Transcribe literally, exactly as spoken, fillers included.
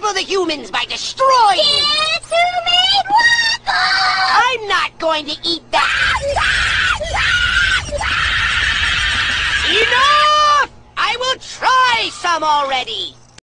cripple the humans by destroying them. It's who made waffles! I'm not going to eat that. Enough! I will try some already.